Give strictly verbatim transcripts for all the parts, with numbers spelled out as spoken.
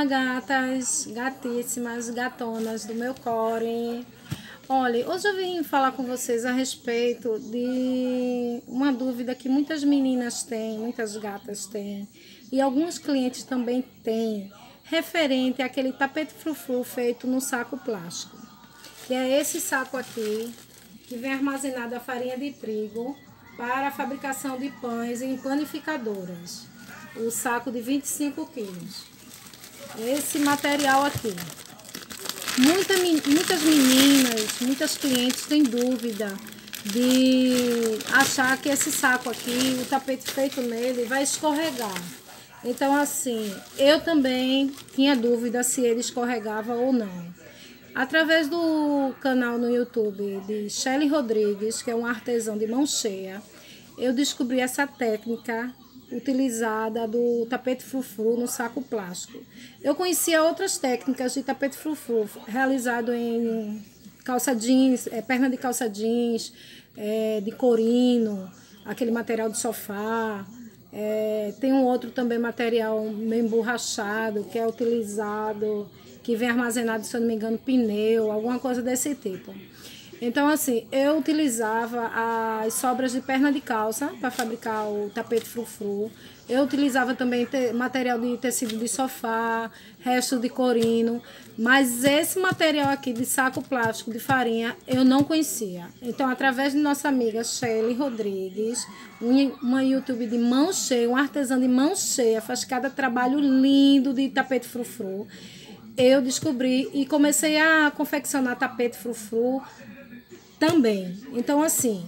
Olá, gatas, gatíssimas, gatonas do meu core. Olha, hoje eu vim falar com vocês a respeito de uma dúvida que muitas meninas têm, muitas gatas têm, e alguns clientes também têm, referente àquele tapete frufru feito no saco plástico. Que é esse saco aqui, que vem armazenado a farinha de trigo para a fabricação de pães em panificadoras. O saco de vinte e cinco quilos. Esse material aqui. Muita, muitas meninas, muitas clientes têm dúvida de achar que esse saco aqui, o tapete feito nele, vai escorregar. Então, assim, eu também tinha dúvida se ele escorregava ou não. Através do canal no YouTube de Shelly Rodrigues, que é um artesão de mão cheia, eu descobri essa técnica utilizada do tapete frufru no saco plástico. Eu conhecia outras técnicas de tapete frufru realizado em calça jeans, é, perna de calça jeans, é, de corino, aquele material de sofá. É, tem um outro também material meio emborrachado que é utilizado, que vem armazenado, se eu não me engano, pneu, alguma coisa desse tipo. Então, assim, eu utilizava as sobras de perna de calça para fabricar o tapete frufru. Eu utilizava também material de tecido de sofá, resto de corino. Mas esse material aqui de saco plástico de farinha, eu não conhecia. Então, através de nossa amiga Shelly Rodrigues, uma YouTube de mão cheia, um artesão de mão cheia, faz cada trabalho lindo de tapete frufru. Eu descobri e comecei a confeccionar tapete frufru também. Então, assim,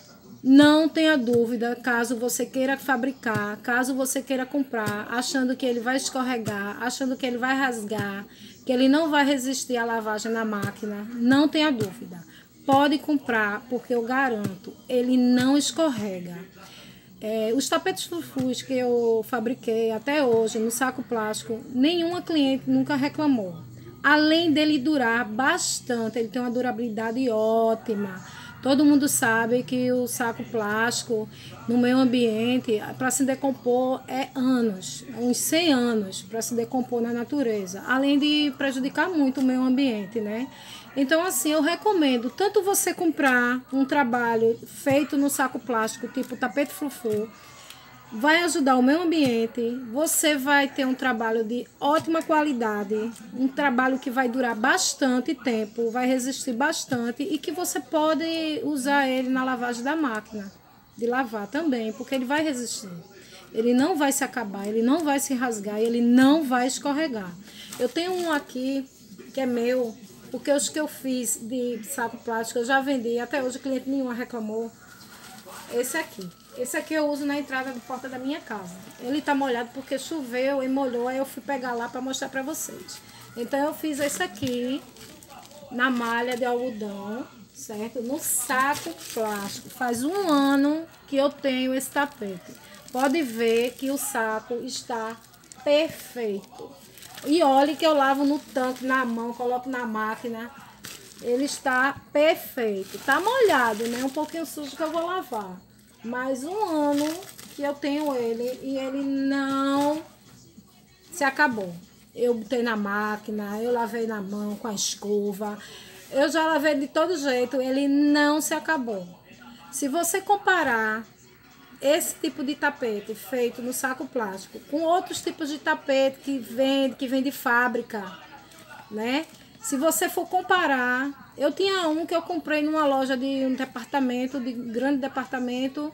não tenha dúvida, caso você queira fabricar, caso você queira comprar, achando que ele vai escorregar, achando que ele vai rasgar, que ele não vai resistir à lavagem na máquina, não tenha dúvida. Pode comprar, porque eu garanto, ele não escorrega. É, os tapetes frufrus que eu fabriquei até hoje no saco plástico, nenhuma cliente nunca reclamou. Além dele durar bastante, ele tem uma durabilidade ótima. Todo mundo sabe que o saco plástico no meio ambiente, para se decompor, é anos, uns cem anos para se decompor na natureza. Além de prejudicar muito o meio ambiente, né? Então, assim, eu recomendo tanto você comprar um trabalho feito no saco plástico, tipo tapete frufru, vai ajudar o meio ambiente, você vai ter um trabalho de ótima qualidade, um trabalho que vai durar bastante tempo, vai resistir bastante e que você pode usar ele na lavagem da máquina, de lavar também, porque ele vai resistir. Ele não vai se acabar, ele não vai se rasgar, ele não vai escorregar. Eu tenho um aqui que é meu, porque os que eu fiz de saco plástico eu já vendi, até hoje cliente nenhuma reclamou. Esse aqui. Esse aqui eu uso na entrada da porta da minha casa. Ele tá molhado porque choveu e molhou, aí eu fui pegar lá para mostrar para vocês. Então eu fiz esse aqui na malha de algodão, certo? No saco plástico. Faz um ano que eu tenho esse tapete. Pode ver que o saco está perfeito. E olhe que eu lavo no tanque, na mão, coloco na máquina. Ele está perfeito. Tá molhado, né? Um pouquinho sujo que eu vou lavar. Mais um ano que eu tenho ele e ele não se acabou. Eu botei na máquina, eu lavei na mão com a escova. Eu já lavei de todo jeito, ele não se acabou. Se você comparar esse tipo de tapete feito no saco plástico com outros tipos de tapete que vem, que vem de fábrica, né? Se você for comparar, eu tinha um que eu comprei numa loja de um departamento, de grande departamento,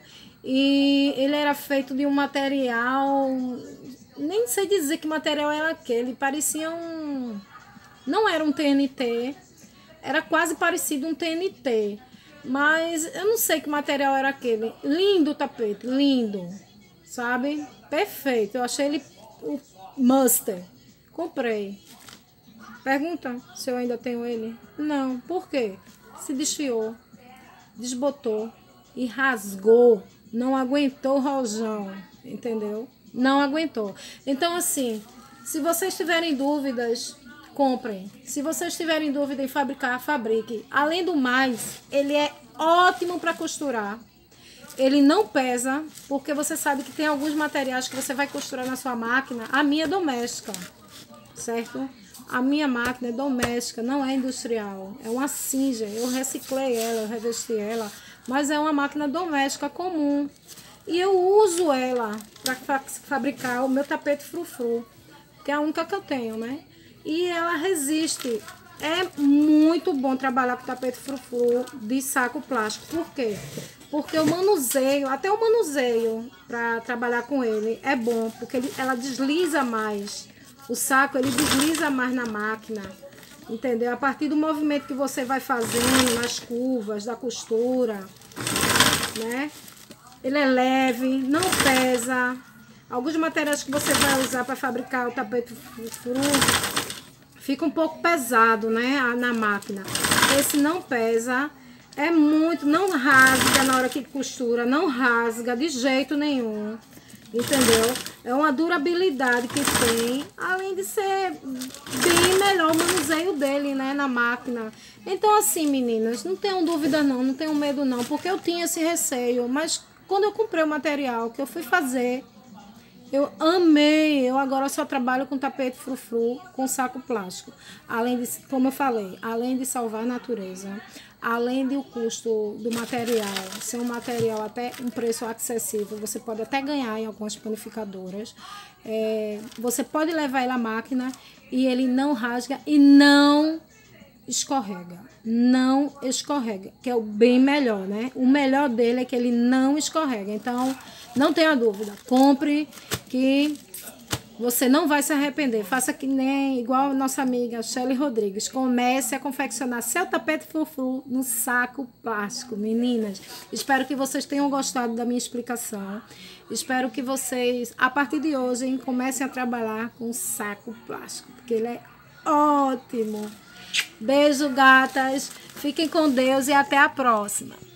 e ele era feito de um material, nem sei dizer que material era aquele, parecia um, não era um T N T, era quase parecido um T N T, mas eu não sei que material era aquele. Lindo o tapete, lindo, sabe? Perfeito, eu achei ele o Master, comprei. Pergunta se eu ainda tenho ele. Não, por quê? Se desfiou, desbotou e rasgou. Não aguentou o rojão, entendeu? Não aguentou. Então, assim, se vocês tiverem dúvidas, comprem. Se vocês tiverem dúvida em fabricar, fabrique. Além do mais, ele é ótimo para costurar. Ele não pesa, porque você sabe que tem alguns materiais que você vai costurar na sua máquina. A minha é doméstica. certo? A minha máquina é doméstica, não é industrial. É uma Singer, eu reciclei ela, eu revesti ela, mas é uma máquina doméstica comum. E eu uso ela para fabricar o meu tapete frufru, que é a única que eu tenho, né? E ela resiste. É muito bom trabalhar com tapete frufru de saco plástico. Por quê? Porque o manuseio, até o manuseio para trabalhar com ele é bom, porque ele, ela desliza mais. O saco, ele desliza mais na máquina, entendeu? A partir do movimento que você vai fazendo, nas curvas da costura, né? Ele é leve, não pesa. Alguns materiais que você vai usar para fabricar o tapete frufru fica um pouco pesado, né? Na máquina. Esse não pesa, é muito, não rasga na hora que costura, não rasga de jeito nenhum. Entendeu? É uma durabilidade que tem, além de ser bem melhor o manuseio dele, né, na máquina. Então, assim, meninas, não tenham dúvida não, não tenham medo não, porque eu tinha esse receio, mas quando eu comprei o material que eu fui fazer, eu amei. Eu agora só trabalho com tapete frufru, com saco plástico. Além de, como eu falei, além de salvar a natureza, além do custo do material, ser um material até um preço acessível, você pode até ganhar em algumas panificadoras. É, você pode levar ele à máquina e ele não rasga e não escorrega. Não escorrega, que é o bem melhor, né? O melhor dele é que ele não escorrega. Então, não tenha dúvida, compre que você não vai se arrepender. Faça que nem igual a nossa amiga Shelly Rodrigues. Comece a confeccionar seu tapete frufru no saco plástico, meninas. Espero que vocês tenham gostado da minha explicação. Espero que vocês, a partir de hoje, hein, comecem a trabalhar com saco plástico, porque ele é ótimo. Beijo, gatas. Fiquem com Deus e até a próxima.